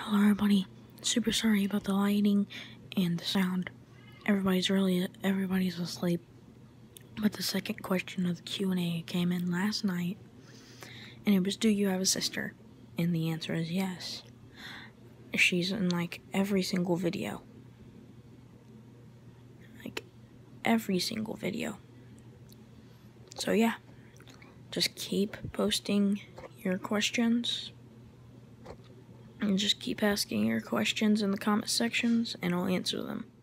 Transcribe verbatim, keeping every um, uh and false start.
Hello everybody, super sorry about the lighting and the sound. Everybody's really, everybody's asleep. But the second question of the Q and A came in last night, and it was, do you have a sister? And the answer is yes. She's in like every single video. Like, every single video. So yeah, just keep posting your questions. And just keep asking your questions in the comment sections, and I'll answer them.